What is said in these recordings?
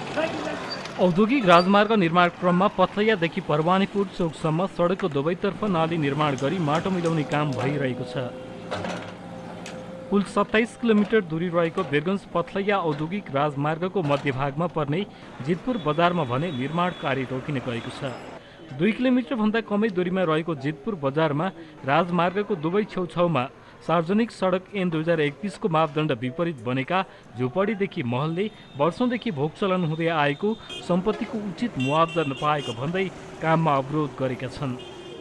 औद्योगिक राजमार्ग निर्माण क्रममा पथलैयादेखि परवानीपुर चोकसम्म सडकको दुवैतर्फ नाली निर्माण गरी माटो मिलाउने काम भइरहेको छ। कुल 27 किलोमिटर दूरी रहेको बेरगञ्ज पथलैया औद्योगिक राजमार्गको मध्यभागमा पर्ने जितपुर बजारमा भने निर्माण कार्य रोकिन गएको छ। 2 किलोमिटरभन्दा कमै दूरीमा रहेको जितपुर बजारमा राजमार्गको दुवै छेउछाउमा सार्वजनिक सडक ऐन 2031 को मापदण्ड विपरीत बनेका झुपडीदेखि महलले वर्षौंदेखि भोग चलन हुँदै आएको सम्पत्तिको उचित मुआवजा नपाएको भन्दै काममा अवरोध गरेका छन्।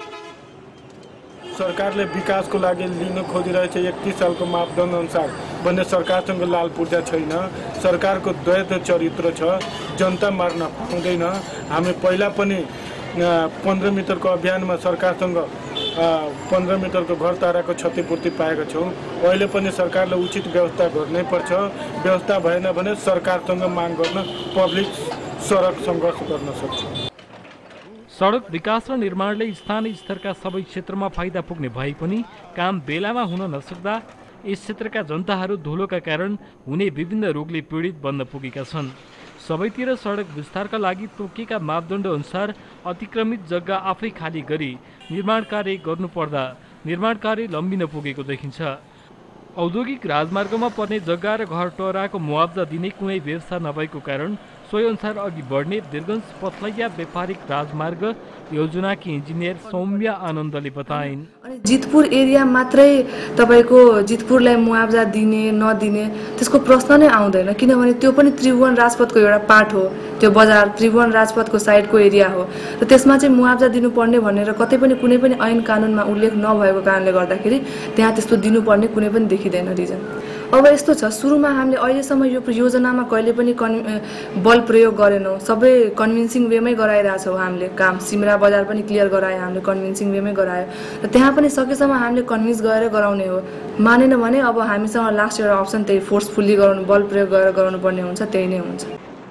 सरकारले विकासको लागि लिन खोजिरहेछ 31 सालको मापदण्ड अनुसार भन्ने सरकारसँग लाल पूर्जा छैन। सरकारको द्वैत चरित्र छ, जनता मार्न पाउँदैन। हामी पहिला पनि 15 मिटरको अभियानमा सरकारसँग 15 मिटरको घर ताराको क्षतिपूर्ति पाएका छौँ। अहिले पनि सरकारले उचित व्यवस्था गर्नै पर्छ। व्यवस्था भएन भने सरकारसँग माग गर्न पब्लिक सडक सङ्घर्ष गर्न सक्छ। सडक विकास र निर्माणले स्थानीय स्तरका सबै क्षेत्रमा फाइदा पुग्ने भए पनि काम बेलामा हुन नसक्दा यस क्षेत्रका जनताहरू धुलोका कारण हुने विभिन्न रोगले पीडित बन्न पुगेका छन्। सबैतिर सडक विस्तारका लागि तोकिएका मापदण्ड अनुसार अतिक्रमित जग्गा आफै खाली गरी निर्माण कार्य गर्नुपर्दा निर्माण कार्य लम्बिन पुगेको देखिन्छ। औद्योगिक राजमार्गमा पर्ने जग्गा र घर टोराको मुआवजा दिने कुनै व्यवस्था नभएको कारण सोही अनुसार अघि बढ्ने बेरगञ्ज पथलैया व्यापारिक राजमार्ग योजनाकी इन्जिनियर सौम्या आनन्दले बताइन्। जितपुर एरिया मात्रै तपाईको जितपुरलाई मुआवजा दिने नदिने त्यसको प्रश्न नै आउँदैन, किनभने त्यो पनि त्रिभुवन राजपथको एउटा पार्ट हो। त्यो बजार त्रिभुवन राजपथको साइडको एरिया हो र त्यसमा चाहिँ मुआवजा दिनुपर्ने भनेर कतै पनि कुनै पनि ऐन कानुनमा उल्लेख नभएको कारणले गर्दाखेरि त्यहाँ त्यस्तो दिनुपर्ने कुनै पनि देखिँदैन रिजन। अब यस्तो छ, सुरुमा हामीले अहिलेसम्म यो योजनामा कहिले पनि बल प्रयोग गरेनौँ। सबै कन्भिन्सिङ वेमै गराइरहेछौँ हामीले काम। सिमरा बजार पनि क्लियर गरायो हामीले, कन्भिन्सिङ वेमै गरायो र त्यहाँ पनि सकेसम्म हामीले कन्भिन्स गरेर गराउने हो। मानेन भने अब हामीसँग लास्ट एउटा अप्सन त्यही फोर्सफुल्ली गराउनु, बल प्रयोग गरेर गराउनु पर्ने हुन्छ, त्यही नै हुन्छ।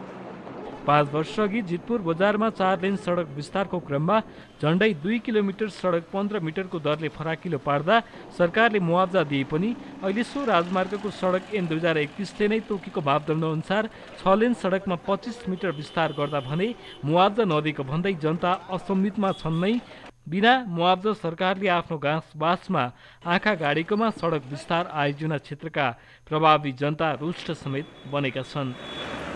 5 वर्ष अघि जितपुर बजारमा 4 लेन सडक विस्तारको क्रममा झण्डै 2 किलोमिटर सडक 15 मिटरको दरले फराकिलो पार्दा सरकारले मुआवजा दिए पनि अहिले सो राजमार्गको सडक ऐन 2031ले नै तोकेको मापदण्ड अनुसार 6 लेन सडकमा 25 मिटर विस्तार गर्दा भने मुआवजा नदिएको भन्दै जनता असम्मितमा छन् नै। बिना मुआवजा सरकारले आफ्नो बासमा आँखा गाडेकोमा सडक विस्तार आयोजना क्षेत्रका प्रभावी जनता रुष्ट समेत बनेका छन्।